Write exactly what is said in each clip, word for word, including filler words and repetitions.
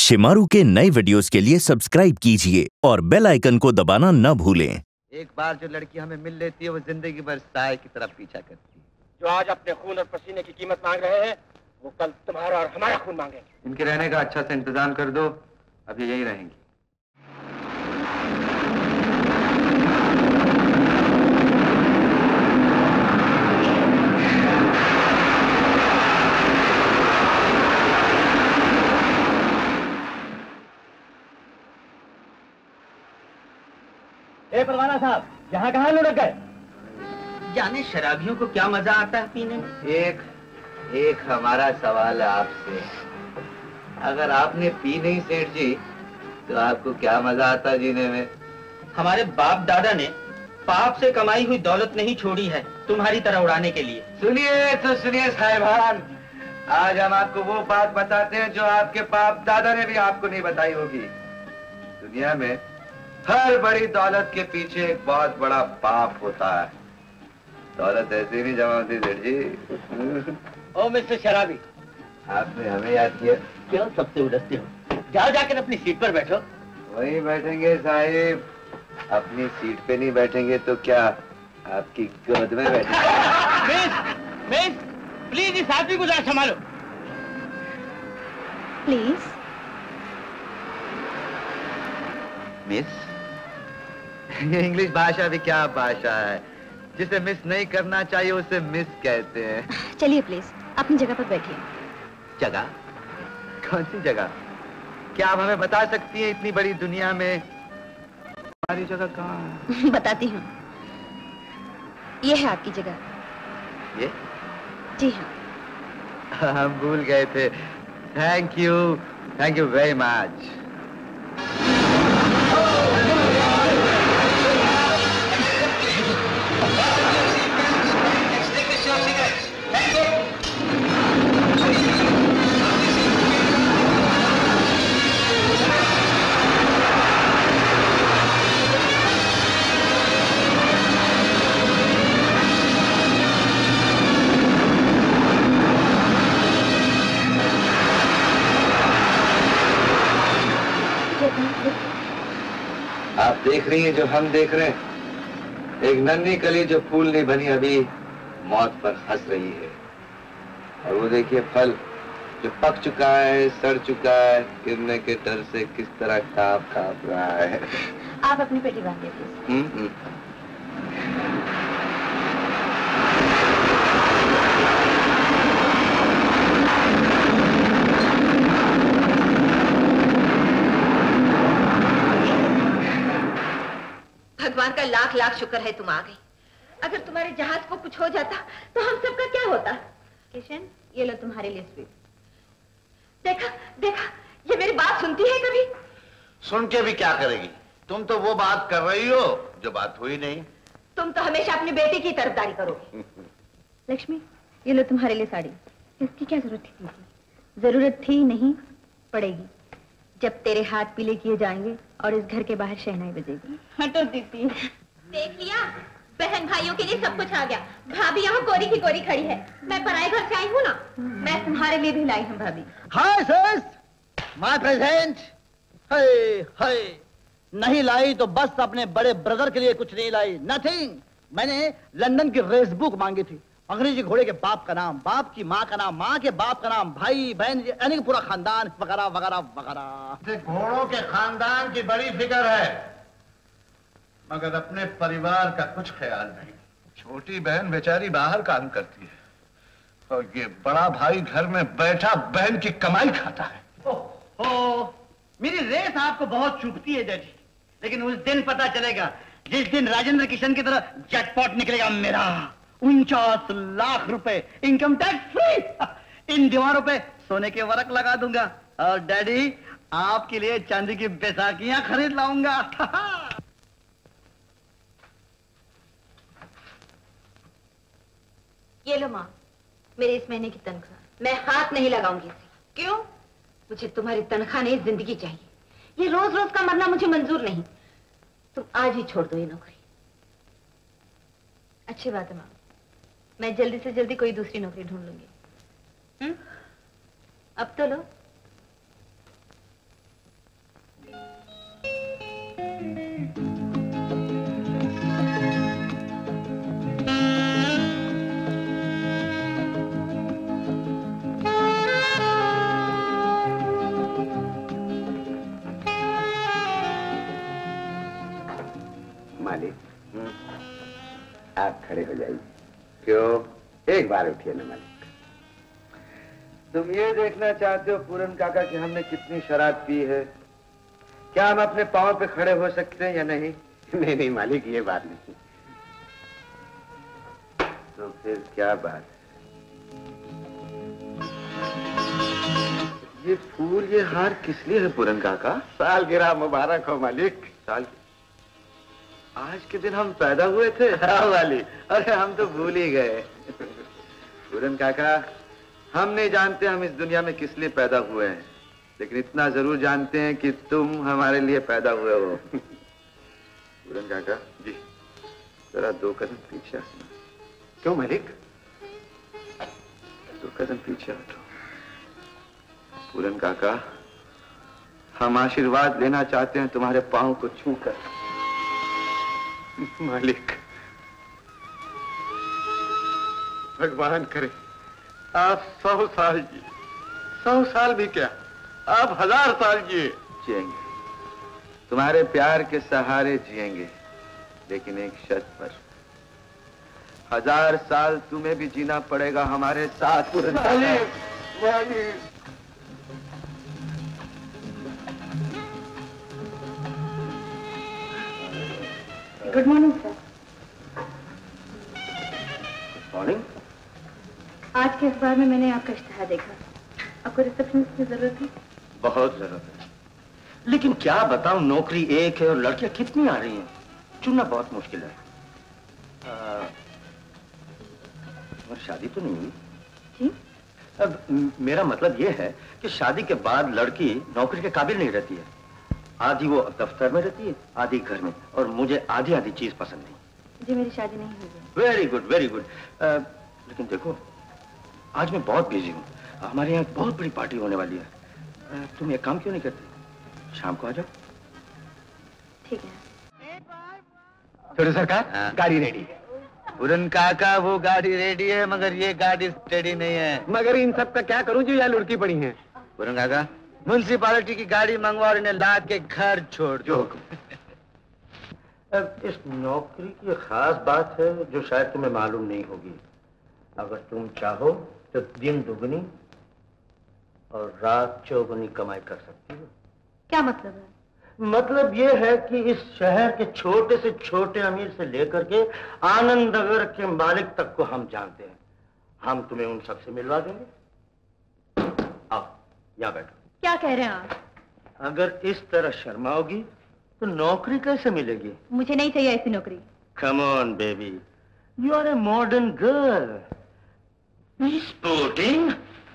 शिमारू के नए वीडियोस के लिए सब्सक्राइब कीजिए और बेल आइकन को दबाना न भूलें। एक बार जो लड़की हमें मिल लेती है वो जिंदगी भर साय की तरफ पीछा करती है। जो आज अपने खून और पसीने की कीमत मांग रहे हैं वो कल तुम्हारा और हमारा खून मांगेंगे। इनके रहने का अच्छा से इंतजाम कर दो, अब ये यहीं रहेंगी। ए परवाना साहब, यहाँ कहाँ लुढ़क गए? जाने शराबियों को क्या मजा आता है पीने में। एक एक हमारा सवाल है आपसे, अगर आपने पी नहीं सेठ जी तो आपको क्या मजा आता जीने में? हमारे बाप दादा ने पाप से कमाई हुई दौलत नहीं छोड़ी है तुम्हारी तरह उड़ाने के लिए। सुनिए तो सुनिए साहिबान, आज हम आपको वो बात बताते हैं जो आपके बाप दादा ने भी आपको नहीं बताई होगी। दुनिया में हर बड़ी दौलत के पीछे एक बहुत बड़ा पाप होता है। दौलत ऐसे नहीं जमा होती सेठ जी। ओ मिस्टर शराबी, आपने हमें याद किया? क्यों सबसे उलझते हो? जाओ जाकर अपनी सीट पर बैठो। वहीं बैठेंगे साहिब, अपनी सीट पे नहीं बैठेंगे तो क्या आपकी गोद में बैठेंगे? मिस, मिस, प्लीज इस आदमी को जरा संभालो। प्लीज। मिस, ये इंग्लिश भाषा भी क्या भाषा है? जिसे मिस नहीं करना चाहिए उसे मिस कहते हैं। चलिए प्लीज अपनी जगह पर बैठिए। जगह? कौन सी जगह? क्या आप हमें बता सकती हैं इतनी बड़ी दुनिया में हमारी जगह कहाँ है? बताती हूँ, ये है आपकी जगह। ये? जी हाँ। हम भूल गए थे। Thank you, thank you very much. आप देख रही हैं जो हम देख रहे हैं, एक नन्ही कली जो फूल नहीं बनी अभी मौत पर हंस रही है। और वो देखिए फल जो पक चुका है, सड़ चुका है, गिरने के डर से किस तरह कांप कांप रहा है। आप अपनी पेटी बांधिए प्लीज। हम्म हम्म। भगवान का लाख लाख शुक्र है तुम आ गई। अगर तुम्हारे जहाज को कुछ हो जाता तो हम सबका क्या होता? किशन, ये लो तुम्हारे लिए स्वीट। देखा देखा, ये मेरी बात सुनती है कभी? सुन के भी क्या करेगी? तुम तो वो बात कर रही हो जो बात हुई नहीं। तुम तो हमेशा अपनी बेटी की तरफदारी करोगी। लक्ष्मी, ये लो तुम्हारे लिए साड़ी। इसकी क्या जरूरत थी? जरूरत थी नहीं, पड़ेगी जब तेरे हाथ पीले किए जाएंगे और इस घर के बाहर शहनाई बजेगी। हटो दीदी। देख लिया, बहन भाइयों के लिए सब कुछ आ गया। भाभी यहाँ कोरी की कोरी खड़ी है। मैं पराए घर से आई हूँ ना, मैं तुम्हारे लिए भी लाई हूँ भाभी। हाय सिस, माय प्रेजेंट। हाय हाय, नहीं लाई तो बस अपने बड़े ब्रदर के लिए कुछ नहीं लाई, नथिंग। मैंने लंदन की रेस बुक मांगी थी। अंग्रेजी घोड़े के बाप का नाम, बाप की माँ का नाम, माँ के बाप का नाम, भाई बहन यानी कि पूरा खानदान वगैरह वगैरह वगैरह। घोड़ों के खानदान की बड़ी फिक्र है मगर अपने परिवार का कुछ ख्याल नहीं। छोटी बहन बेचारी बाहर काम करती है और ये बड़ा भाई घर में बैठा बहन की कमाई खाता है। ओह, ओह, मेरी रेस आपको बहुत चुभती है डैडी, लेकिन उस दिन पता चलेगा जिस दिन राजेंद्र किशन की तरह जैकपॉट निकलेगा मेरा। उनचास लाख रुपए इनकम टैक्स फ्री। इन दीवारों पे सोने के वरक लगा दूंगा और डैडी आपके लिए चांदी की बैसाखियां खरीद लाऊंगा। ये लो माँ, मेरे इस महीने की तनख्वाह। मैं हाथ नहीं लगाऊंगी इसे। क्यों? मुझे तुम्हारी तनख्वाह नहीं, जिंदगी चाहिए। ये रोज रोज का मरना मुझे मंजूर नहीं। तुम आज ही छोड़ दो ये नौकरी। अच्छी बात है माँ, मैं जल्दी से जल्दी कोई दूसरी नौकरी ढूंढ लूंगी। हम्म? अब तो लो। मालिक, आप खड़े हो जाइए। क्यों? एक बार उठिए ना मालिक। तुम ये देखना चाहते हो पूरन काका कि हमने कितनी शराब पी है? क्या हम अपने पांव पे खड़े हो सकते हैं या नहीं? नहीं नहीं मालिक, ये बात नहीं। तो फिर क्या बात? ये फूल, ये हार किस लिए है पूरन काका? सालगिरह मुबारक हो मालिक। साल आज के दिन हम पैदा हुए थे? हाँ मालिक। अरे हम तो भूल ही गए। पूरन काका, हम नहीं जानते हम इस दुनिया में किस लिए पैदा हुए हैं, लेकिन इतना जरूर जानते हैं कि तुम हमारे लिए पैदा हुए हो। पूरन काका जी, जरा दो कदम पीछे हटना। क्यों मालिक? दो कदम पीछे हटो। पूरन काका, हम आशीर्वाद लेना चाहते हैं तुम्हारे पांव को छूकर। मालिक, भगवान करे आप सौ साल जिए। सौ साल भी क्या, आप हजार साल जिए। जिएंगे, तुम्हारे प्यार के सहारे जिएंगे, लेकिन एक शर्त पर। हजार साल तुम्हें भी जीना पड़ेगा हमारे साथ। मालिक, मालिक। Good morning sir. मॉर्निंग। आज के अखबार में मैंने आपका इश्तिहार देखा। आपको रिसेप्शनिस्ट की जरूरत है? बहुत जरूरत है, लेकिन क्या बताऊं, नौकरी एक है और लड़कियां कितनी आ रही हैं, चुनना बहुत मुश्किल है। आ, और शादी तो नहीं हुई? जी? अब म- मेरा मतलब ये है कि शादी के बाद लड़की नौकरी के काबिल नहीं रहती है। आधी वो दफ्तर में रहती है, आधी घर में, और मुझे आधी आधी चीज पसंद नहीं। जी, मेरी शादी नहीं हुई है। Very good, very good. लेकिन देखो, आज मैं बहुत बिजी हूँ, हमारे यहाँ बहुत बड़ी पार्टी होने वाली है। आ, तुम एक काम क्यों नहीं करते, शाम को आ जाओ। ठीक है। छोटे सरकार, गाड़ी रेडी है। पूरन काका, वो गाड़ी रेडी है, मगर ये गाड़ी स्टेडी नहीं है। मगर इन सब का क्या करूं जो यहाँ लुढ़की पड़ी हैं? पूरन काका, म्युनिसिपालिटी की गाड़ी मंगवा और इन्हें लाद के घर छोड़ दो। अब इस नौकरी की खास बात है जो शायद तुम्हें मालूम नहीं होगी। अगर तुम चाहो तो दिन दुगनी और रात चौगुनी कमाई कर सकती हो। क्या मतलब है? मतलब ये है कि इस शहर के छोटे से छोटे अमीर से लेकर के आनंद नगर के मालिक तक को हम जानते हैं। हम तुम्हें उन सब से मिलवा देंगे। आओ, यहाँ बैठो। क्या कह रहे हैं आप? अगर इस तरह शर्माओगी तो नौकरी कैसे मिलेगी? मुझे नहीं चाहिए ऐसी नौकरी। Come on, baby. You are a modern girl. Sporting.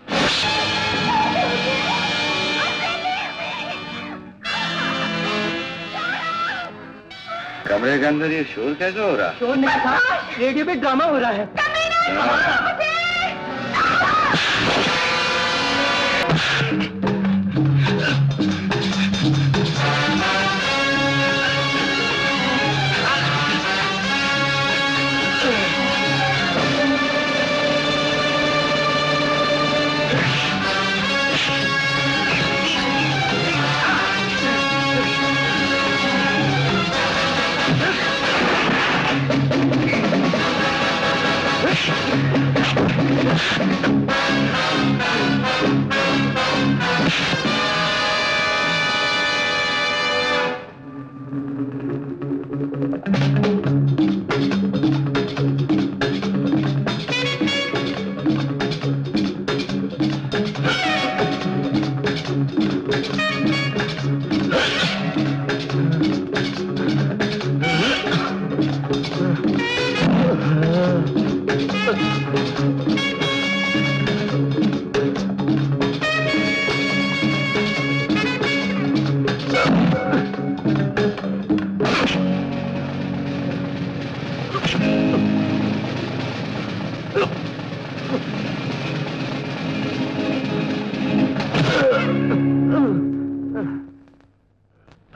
कमरे के अंदर ये शोर कैसे हो रहा? शोर नहीं था, रेडियो पे ड्रामा हो रहा है।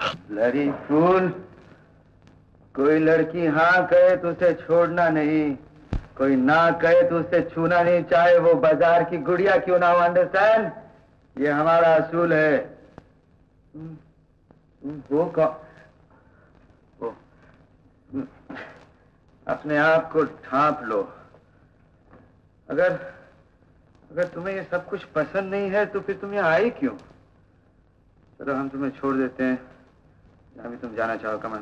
लड़ी फूल, कोई लड़की हाँ कहे तो उसे छोड़ना नहीं, कोई ना कहे तो उसे छूना नहीं, चाहे वो बाजार की गुड़िया क्यों ना हो। अंडरस्टैंड? ये हमारा असूल है। वो कौन? वो अपने आप को ढांप लो। अगर अगर तुम्हें ये सब कुछ पसंद नहीं है तो फिर तुम यहाँ आई क्यों? चलो हम तुम्हें छोड़ देते हैं, जहाँ भी तुम जाना चाहो। कमन।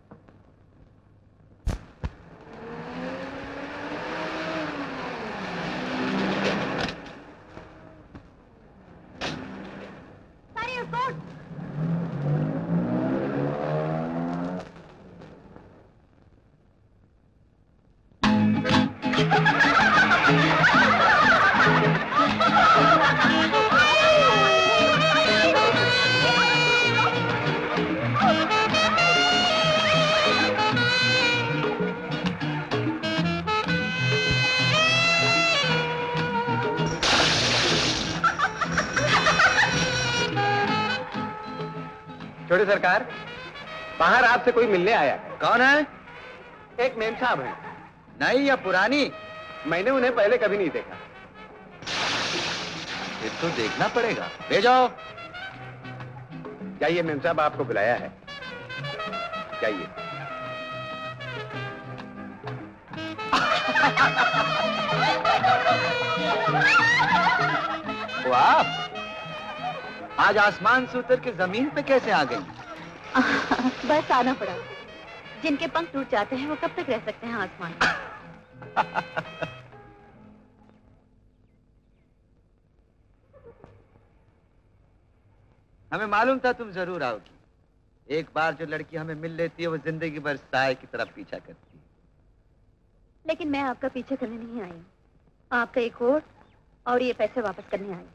छोटे सरकार, बाहर आपसे कोई मिलने आया है। कौन है? एक मेम साहब है। नई या पुरानी? मैंने उन्हें पहले कभी नहीं देखा। फिर तो देखना पड़ेगा। भेजो। जाइए, मेम साहब आपको बुलाया है। जाइए। वो आप आज आसमान से उतर के जमीन पे कैसे आ गई? बस आना पड़ा। जिनके पंख टूट जाते हैं वो कब तक रह सकते हैं आसमान में? हमें मालूम था तुम जरूर आओगी। एक बार जो लड़की हमें मिल लेती है वो जिंदगी भर साए की तरफ पीछा करती है। लेकिन मैं आपका पीछे करने नहीं आई, आपका एक वोट और ये पैसे वापस करने आई।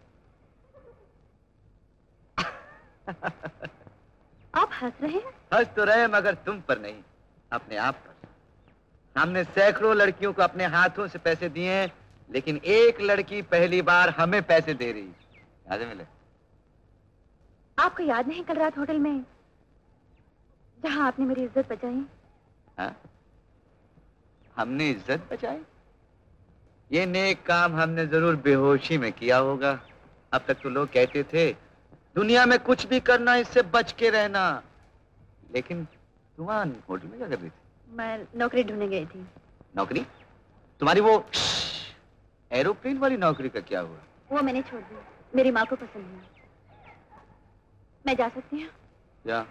आप हंस रहे हैं? हंस तो रहे मगर तुम पर नहीं, अपने आप पर। हमने सैकड़ों लड़कियों को अपने हाथों से पैसे दिए हैं, लेकिन एक लड़की पहली बार हमें पैसे दे रही। याद मिले? आपको याद नहीं कल रात होटल में जहां आपने मेरी इज्जत बचाई? हाँ? हमने इज्जत बचाई? ये नेक काम हमने जरूर बेहोशी में किया होगा। अब तक तो लोग कहते थे दुनिया में कुछ भी करना, इससे बच के रहना। लेकिन तुम होटल में क्या कर रही थी? मैं नौकरी ढूंढने गई थी। नौकरी? तुम्हारी वो एरोप्लेन वाली नौकरी का क्या हुआ? वो मैंने छोड़ दी, मेरी माँ को पसंद नहीं। मैं जा सकती हूँ? जा।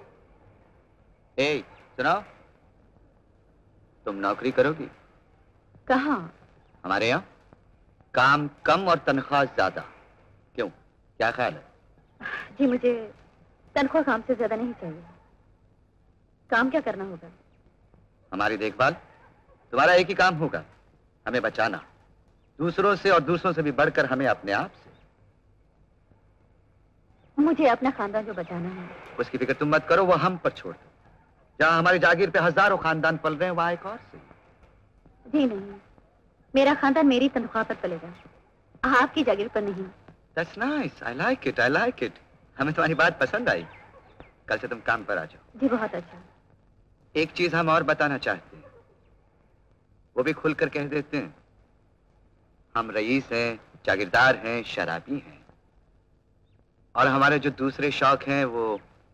ए, सुनाओ, तुम नौकरी करोगी? कहाँ? हमारे यहाँ। काम कम और तनख्वाह ज्यादा। क्यों, क्या ख्याल है? जी मुझे तनख्वाह काम से ज्यादा नहीं चाहिए। काम क्या करना होगा? हमारी देखभाल। तुम्हारा एक ही काम होगा, हमें बचाना, दूसरों से और दूसरों से भी बढ़कर हमें अपने आप से। मुझे अपना खानदान जो बचाना है। उसकी फिक्र तुम मत करो, वो हम पर छोड़ दो। जहाँ हमारी जागीर पे हजारों खानदान पल रहे हैं वहां एक और से। जी नहीं, मेरा खानदान मेरी तनख्वाह पर पलेगा, आपकी जागीर पर नहीं। That's nice. I like it. I like it. हमें तुम्हारी बात पसंद आई। कल से तुम काम पर आ जाओ। जी बहुत अच्छा। एक चीज हम और बताना चाहते हैं, वो भी खुलकर कह देते हैं। हम रईस हैं, जागीरदार हैं, शराबी हैं, और हमारे जो दूसरे शौक हैं वो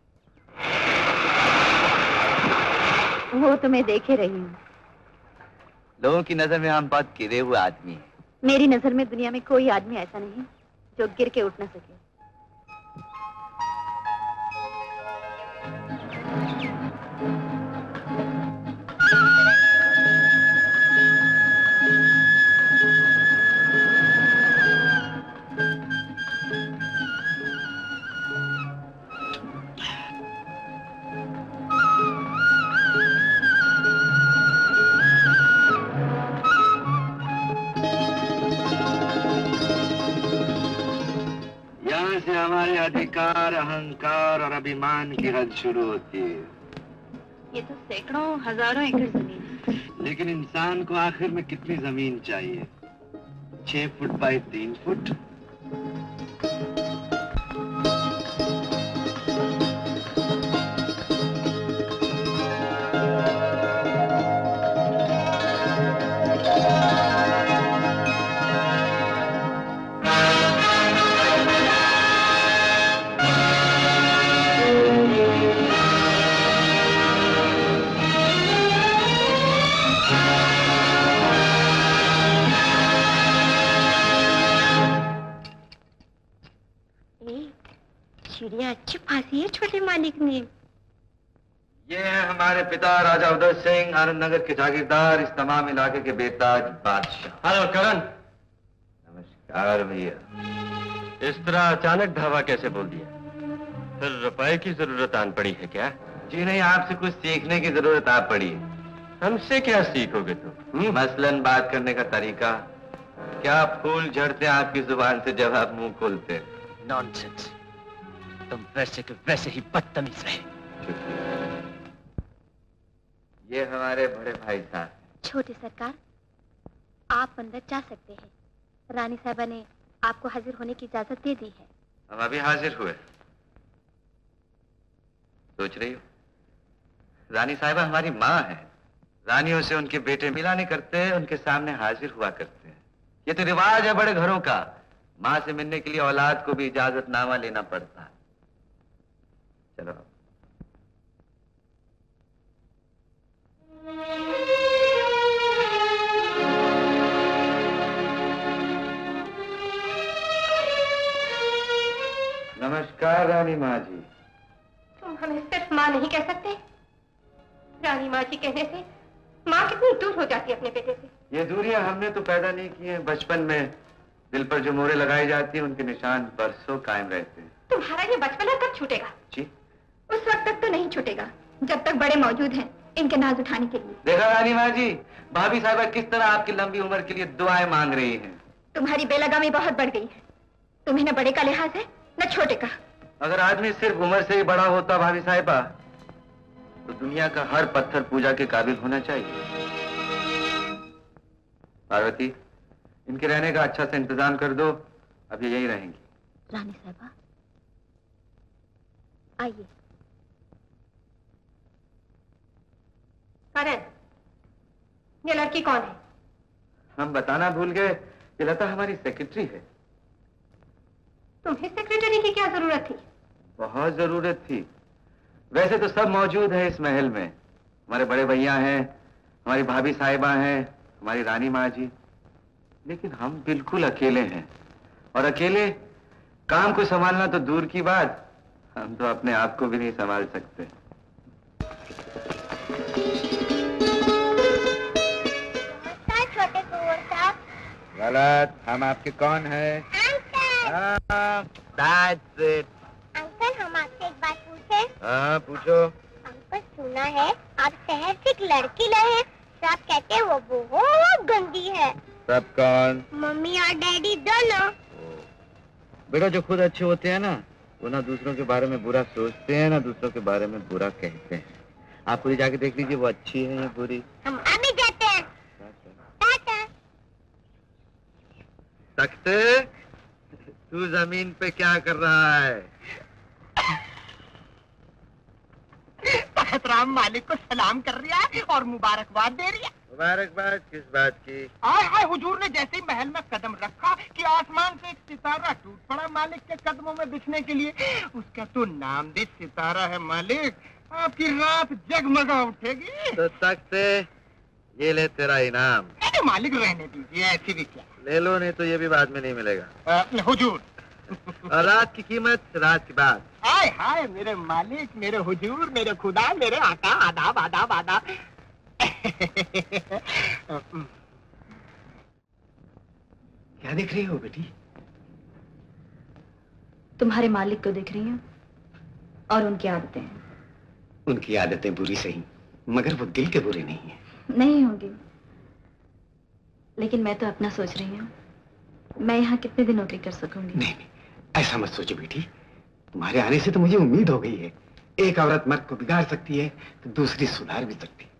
वो तो मैं देखे रही हूँ। लोगों की नजर में हम बहुत गिरे हुए आदमी हैं। मेरी नजर में दुनिया में कोई आदमी ऐसा नहीं जो गिर के उठ ना सके। हमारे अधिकार, अहंकार और अभिमान की हद शुरू होती है। ये तो सैकड़ों हजारों एकड़ जमीन है। लेकिन इंसान को आखिर में कितनी जमीन चाहिए? छह फुट बाई तीन फुट। अच्छी फांसी है छोटे मालिक ने। ये है हमारे पिता राजा उदय सिंह, आनंद नगर के जागीरदार, इस तमाम इलाके के बेताज बादशाह। हेलो करण। नमस्कार भैया। इस तरह अचानक धावा कैसे बोल दिया? फिर रुपए की जरूरत आन पड़ी है क्या? जी नहीं, आपसे कुछ सीखने की जरूरत आ पड़ी है। हमसे क्या सीखोगे तुम? मसलन बात करने का तरीका। क्या फूल झड़ते आपकी जुबान से जब आप मुंह खोलते? नॉनसेंस। तुम वैसे के वैसे ही बदतमीज रहे। ये हमारे बड़े भाई साहब। छोटे सरकार, आप अंदर जा सकते हैं। रानी साहबा ने आपको हाजिर होने की इजाजत दे दी है। हम अभी हाजिर हुए। सोच रही हो, रानी साहिबा हमारी माँ है। रानियों से उनके बेटे मिला नहीं करते, उनके सामने हाजिर हुआ करते हैं। ये तो रिवाज है बड़े घरों का। माँ से मिलने के लिए औलाद को भी इजाजतनामा लेना पड़ता है। चलो। नमस्कार रानी माँ जी। तुम हमें सिर्फ माँ नहीं कह सकते? रानी माँ जी कहने से माँ कितनी दूर हो जाती है अपने बेटे से। ये दूरियां हमने तो पैदा नहीं की हैं। बचपन में दिल पर जो मोहरें लगाई जाती हैं, उनके निशान बरसों कायम रहते हैं। तुम्हारा ये बचपना कब छूटेगा? जी, उस वक्त तक तो नहीं छूटेगा जब तक बड़े मौजूद हैं इनके नाज उठाने के लिए। देखा रानी माँ जी, भाभी साहिबा किस तरह आपकी लंबी उम्र के लिए दुआएं मांग रही हैं। तुम्हारी बेलगामी बहुत बढ़ गई है। तुम्हें न बड़े का लिहाज है न छोटे का। अगर आदमी सिर्फ उम्र से ही बड़ा होता भाभी साहिबा, तो दुनिया का हर पत्थर पूजा के काबिल होना चाहिए। पार्वती, इनके रहने का अच्छा से इंतजाम कर दो। अब ये यही रहेंगी। रानी साहिबा आइए। करण, ये लड़की कौन है? हम बताना भूल गए, ये लता हमारी सेक्रेटरी है। तुम्हें सेक्रेटरी की क्या जरूरत थी? बहुत जरूरत थी। वैसे तो सब मौजूद है इस महल में। हमारे बड़े भैया हैं, हमारी भाभी साहिबा हैं, हमारी रानी माँ जी, लेकिन हम बिल्कुल अकेले हैं। और अकेले काम को संभालना तो दूर की बात, हम तो अपने आप को भी नहीं संभाल सकते। छोटे कुंवर साहब। गलत, हम आपके कौन है? That's it. अंकल, हम आपसे एक बात पूछे? हाँ पूछो। अंकल, सुना है आप शहर से एक लड़की लाए हैं। सब कहते हैं वो बहुत गंदी है। सब कौन? मम्मी और डैडी दोनों। बेटा, जो खुद अच्छे होते हैं ना, वो ना दूसरों के बारे में बुरा सोचते हैं ना दूसरों के बारे में बुरा कहते हैं। आप खुद जाके देख लीजिए वो अच्छी है या बुरी। हम अभी जाते हैं। टाटा। तख्ते, तू जमीन पे क्या कर रहा है? तख्त राम मालिक को सलाम कर रहा है और मुबारकबाद दे रही है। मुबारकबाद किस बात की? आए हाय, हुजूर ने जैसे ही महल में कदम रखा कि आसमान से एक सितारा टूट पड़ा मालिक के कदमों में दिखने के लिए। उसका तो नामदेश सितारा है मालिक। आपकी रात जगमगा उठेगी। तो तख्ते, ये ले तेरा इनाम। अरे मालिक, रहने दीजिए, ऐसी भी क्या। ले लो, नहीं तो ये भी बाद में नहीं मिलेगा। आ, हुजूर। और रात की कीमत रात के बाद। हाय हाय, मेरे मालिक, मेरे हुजूर, मेरे खुदा, मेरे आका, आदाब आदाब आदाब। क्या देख रही हो बेटी? तुम्हारे मालिक को देख रही हूँ और उनकी आदतें। उनकी आदतें बुरी सही, मगर वो दिल के बुरे नहीं है। नहीं होंगी, लेकिन मैं तो अपना सोच रही हूँ। मैं यहाँ कितने दिन नौकरी कर सकूंगी? नहीं नहीं, ऐसा मत सोचो बेटी। तुम्हारे आने से तो मुझे उम्मीद हो गई है। एक औरत मर्द को बिगाड़ सकती है तो दूसरी सुधार भी सकती है।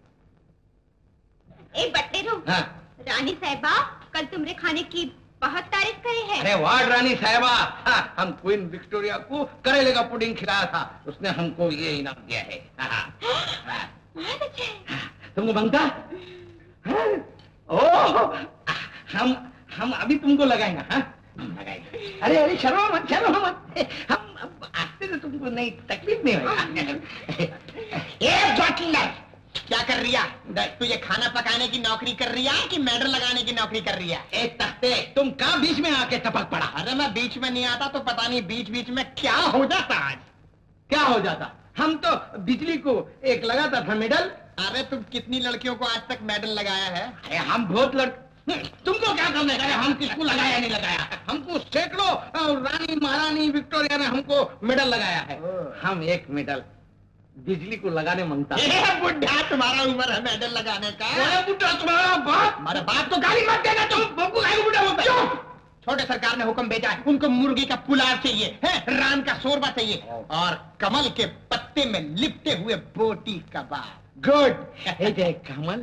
ए बटेरू, हाँ? रानी साहिबा कल तुमरे खाने की बहुत तारीफ करे है। अरे वाह रानी साहिबा, हाँ, हम क्वीन विक्टोरिया को करेले का पुडिंग खिलाया था, उसने हमको ये इनाम दिया है। हाँ, हाँ, हाँ, तुमको बनता? हाँ, ओह, हम हम अभी तुमको लगाएंगे। हाँ, लगाएंगे। अरे अरे शर्मा मत, शर्मा मत। हम अब आस्ते से तुमको नहीं तकलीफ नहीं होगी। ए जोटिला, क्या कर रही है? तू ये खाना पकाने की नौकरी कर रही है कि मेडल लगाने की नौकरी कर रही है? ए तख्ते, तुम कहाँ बीच में आके टपक पड़ा? अरे मैं बीच में नहीं आता तो पता नहीं बीच बीच में क्या हो जाता आज। क्या हो जाता? हम तो बिजली को एक लगाता था मेडल। अरे तुम कितनी लड़कियों को आज तक मेडल लगाया है? अरे हम बहुत लड़ तुमको क्या करने का? हम किसको लगाया नहीं लगाया? हमको सैकड़ों रानी महारानी विक्टोरिया ने हमको मेडल लगाया है। हम एक मेडल बिजली को लगाने मांगता है। बुढ़ा तुम्हारा उम्र है मेडल लगाने का? बुढ़ा तुम्हारा बाप? हमारा बाप तो गाली मत देना तुम। बापू गाली बुढ़ा बोलता है। छोटे सरकार ने हुक्म भेजा है, उनको मुर्गी का पुलाव चाहिए है, रान का शोरबा चाहिए और कमल के पत्ते में लिपटे हुए बोटी कबाब। गुड। कमल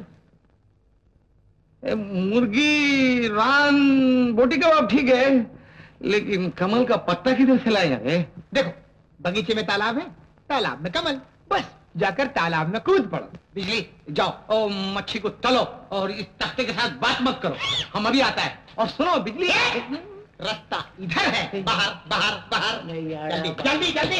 मुर्गी रान बोटी कबाब ठीक है, लेकिन कमल का पत्ता किधर से लाए? देखो बगीचे में तालाब है, तालाब में कमल, बस जाकर तालाब में कूद पड़ो। बिजली जाओ और मच्छी को तलो और इस तख्ते के साथ बात मत करो, हम अभी आता है। और सुनो बिजली, रास्ता इधर है, बाहर बाहर बाहर। जल्दी जल्दी जल्दी।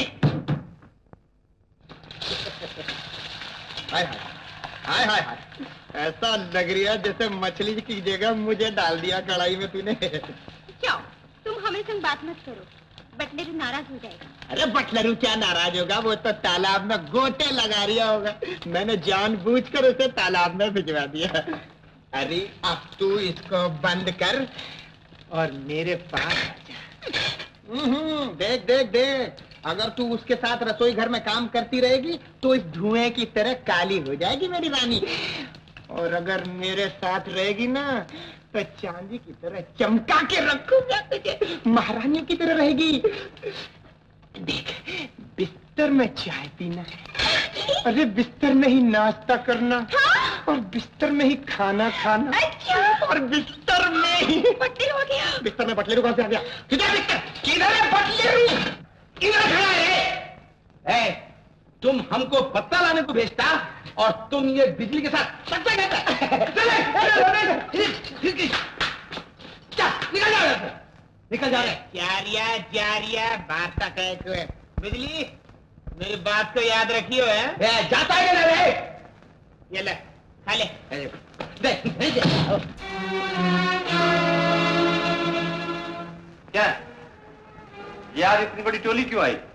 हाय हाय हाय हाय, ऐसा लग रहा है जैसे मछली की जगह मुझे डाल दिया कढ़ाई में तूने। क्यों? तुम हमें संग बात मत करो, बटलेरू नाराज हो जाएगा। अरे बटलेरू क्या नाराज होगा, वो तो तालाब में गोटे लगा रिया होगा। मैंने जानबूझकर उसे तालाब में भिजवा दिया। अरे अब तू इसको बंद कर और मेरे पास आ। देख देख देख, अगर तू उसके साथ रसोई घर में काम करती रहेगी तो इस धुएं की तरह काली हो जाएगी मेरी रानी, और अगर मेरे साथ रहेगी ना तो चांदी की तरह चमका के रखूंगा तुझे, महारानी की तरह रहेगी। देख, बिस्तर में चाय पीना है, अरे बिस्तर में ही नाश्ता करना, हाँ? और बिस्तर में ही खाना खाना। अच्छा? और बिस्तर में ही बटलेरू हो गया। बिस्तर में बटलेरू कहाँ से आ गया? किधर बिस्तर? किधर है बटलेरू? किधर खड़ा है? ए, तुम हमको पत्ता लाने को भेजता और तुम ये बिजली के साथ सट्टा कहता। निकल जा रहे, निकल जा रहे। जारिया जारिया बात का कहे तो है। बिजली मेरी बात को याद रखियो है। ए, जाता है ना रे? ये ले खा ले। दे, दे, दे। क्या यार, इतनी बड़ी टोली क्यों आई?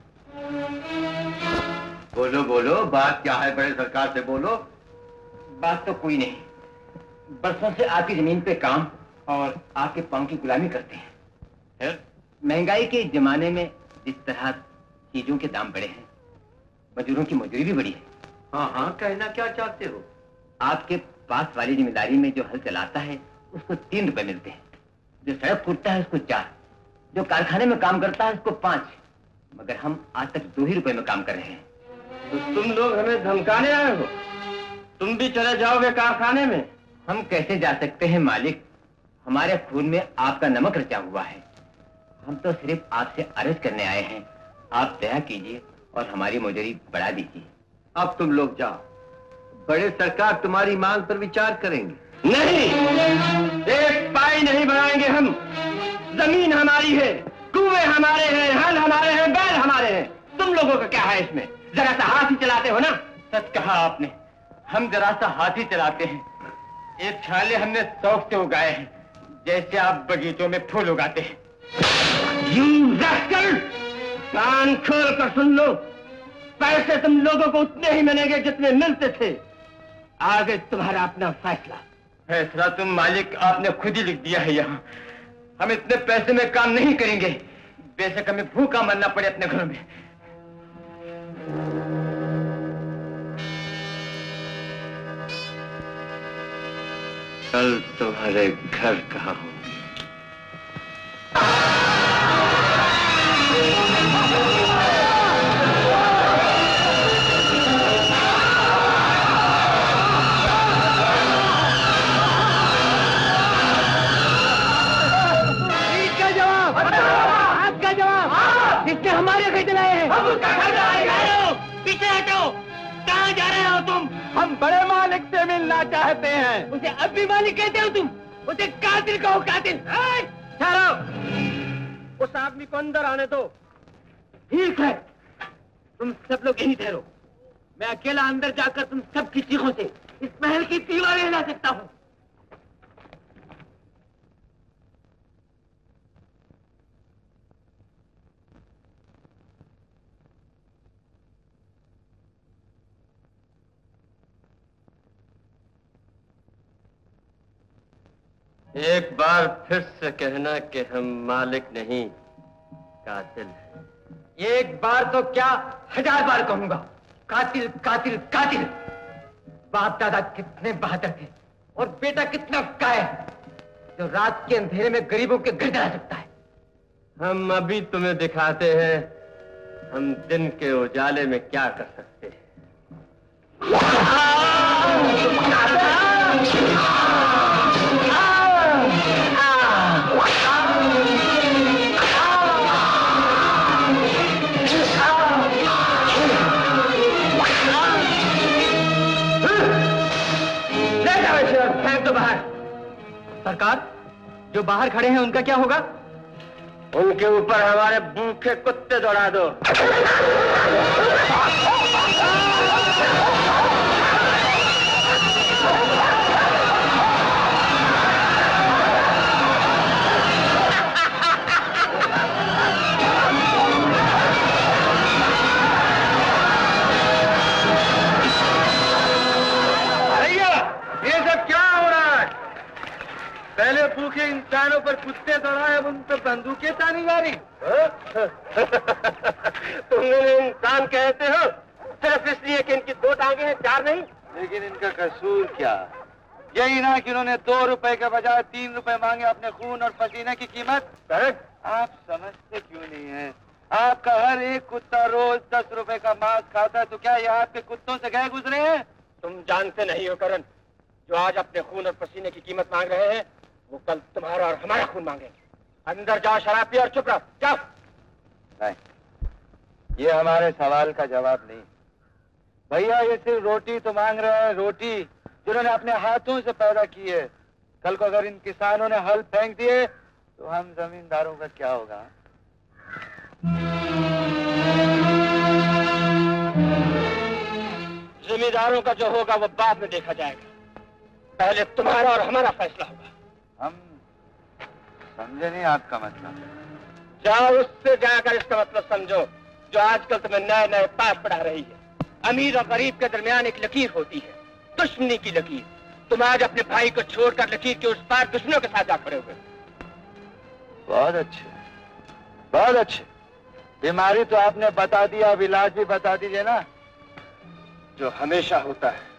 बोलो बोलो, बात क्या है? बड़े सरकार से बोलो। बात तो कोई नहीं, बरसों से आपकी जमीन पे काम और आपके पांव की गुलामी करते हैं। फिर महंगाई के जमाने में जिस तरह चीजों के दाम बढ़े हैं, मजदूरों की मजदूरी भी बढ़ी है। हाँ हाँ, कहना क्या चाहते हो? आपके पास वाली जिम्मेदारी में जो हल चलाता है उसको तीन रुपए मिलते हैं, जो सड़क कूदता है उसको चार, जो कारखाने में काम करता है उसको पांच, मगर हम आज तक दो ही रुपए में काम कर रहे हैं। तो तुम लोग हमें धमकाने आए हो? तुम भी चले जाओगे कारखाने में? हम कैसे जा सकते हैं मालिक, हमारे खून में आपका नमक रचा हुआ है। हम तो सिर्फ आपसे अर्ज करने आए हैं, आप दया कीजिए और हमारी मजदूरी बढ़ा दीजिए। अब तुम लोग जाओ, बड़े सरकार तुम्हारी मांग पर विचार करेंगे। नहीं, एक पाई नहीं बढ़ाएंगे हम। जमीन हमारी है, कुएं हमारे हैं, हल हमारे हैं, बैल हमारे हैं। तुम लोगों का क्या है इसमें? जरा सा हाथ ही चलाते हो ना। सच कहा आपने, हम जरा सा हाथ ही चलाते हैं। एक छाले हमने शौक से उगाए हैं, जैसे आप बगीचों में फूल उगाते हैं। You rascal! कान खोल कर सुन लो, पैसे तुम लोगों को उतने ही मिलेंगे जितने मिलते थे। आगे तुम्हारा अपना फैसला। फैसला तुम मालिक आपने खुद ही लिख दिया है यहाँ। हम इतने पैसे में काम नहीं करेंगे, बेशक हमें भूखा मरना पड़े अपने घरों में। कल तुम्हारे घर कहाँ हो? इसका जवाब, आपका जवाब, जिसने हमारे घर चलाए हैं। हम उसका घर चलाएंगे। पीछे हटो, कहाँ जा रहे हो तुम? हम बड़े मालिक से मिलना चाहते हैं। उसे अब भी मालिक कहते हो तुम? उसे कातिल कहो, कातिल। ठहरो, उस आदमी को अंदर आने दो। ठीक है, तुम सब लोग यहीं ठहरो। मैं अकेला अंदर जाकर तुम सबकी चीखों से इस महल की दीवारें हिला सकता हूँ। एक बार फिर से कहना कि हम मालिक नहीं, कातिल हैं। एक बार तो क्या हजार बार कहूंगा, कातिल कातिल कातिल। बाप दादा कितने बहादुर थे और बेटा कितना कायर, जो रात के अंधेरे में गरीबों के घर जला सकता है। हम अभी तुम्हें दिखाते हैं हम दिन के उजाले में क्या कर सकते हैं। फेंक दो बाहर। सरकार, जो बाहर खड़े हैं उनका क्या होगा? उनके ऊपर हमारे भूखे कुत्ते दौड़ा दो। पहले भूखे इंसानों पर कुत्ते दौड़ाए, अब उन पर बंदूकें तानी जा रही। तुम इन्हें इंसान कहते हो सिर्फ इसलिए कि इनकी दो टांगे हैं, चार नहीं। लेकिन इनका कसूर क्या? यही ना कि उन्होंने दो रुपए के बजाय तीन रुपए मांगे अपने खून और पसीने की कीमत। आप समझते क्यों नहीं है? आपका हर एक कुत्ता रोज दस रुपए का मांस खाता है, तो क्या ये आपके कुत्तों से गए गुजरे हैं? तुम जानते नहीं हो करण, जो आज अपने खून और पसीने की कीमत मांग रहे हैं वो कल तुम्हारा और हमारा खून मांगेंगे। अंदर जाओ, शराब पियो और चुप रहो, जाओ। नहीं, ये हमारे सवाल का जवाब नहीं। भैया ये सिर्फ रोटी तो मांग रहे हैं, रोटी जिन्होंने अपने हाथों से पैदा की है। कल को अगर इन किसानों ने हल फेंक दिए तो हम जमींदारों का क्या होगा? जमींदारों का जो होगा वो बाद में देखा जाएगा, पहले तुम्हारा और हमारा फैसला होगा। हम समझे नहीं आपका मतलब। जाओ उससे जाकर इसका मतलब समझो, जो आजकल तुम्हें नए नए पाठ पढ़ा रही है। अमीर और गरीब के दरमियान एक लकीर होती है, दुश्मनी की लकीर। तुम आज अपने भाई को छोड़कर लकीर के उस पार दुश्मनों के साथ जा खड़े हुए। बहुत अच्छे, बहुत अच्छे। बीमारी तो आपने बता दिया, अब इलाज भी बता दीजिए ना। जो हमेशा होता है